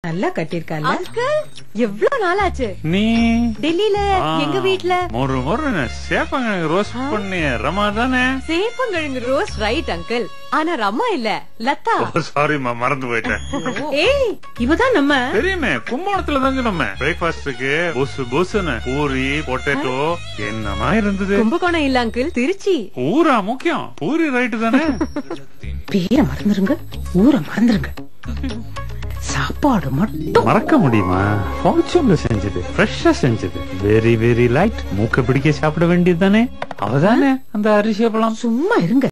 நல்லா கட்டிருக்கால. அங்கிள் எவ்வளவு நாளாச்சு? நீ டெல்லியில எங்க வீட்ல ஒரு சேப்பங்கிழங்கு ரோஸ்ட் பண்ணி ரமா தானே? சேப்பங்கிழங்கு ரோஸ்ட் ரைட் அங்கிள். ஆனா ரமா இல்ல, லதா. சாரிமா, மறந்து போயிட்டேன். ஏய், இவதான் நம்ம தெரியுமே, கும்பகோணத்துல தாங்க நம்ம பிரேக்பாஸ்டுக்கு பொசுன்னு பூரி பொட்டேட்டோ என்னமா இருந்தது. கும்பகோணம் இல்ல அங்கிள், திருச்சி. ஊரா முக்கியம், பூரி ரைட்டு தானே? பேரை மறந்துருங்க, ஊரை மறந்துருங்க, சாப்பாடு மட்டும் மறக்க முடியுமா? ஃபார்ச்சூன்ல செஞ்சது, ஃப்ரெஷ்ஷா செஞ்சது, வெரி வெரி லைட். மூக்க பிடிக்க சாப்பிட வேண்டியது தானே? அவதானே அந்த அரிசி அப்பளம். சும்மா இருங்க.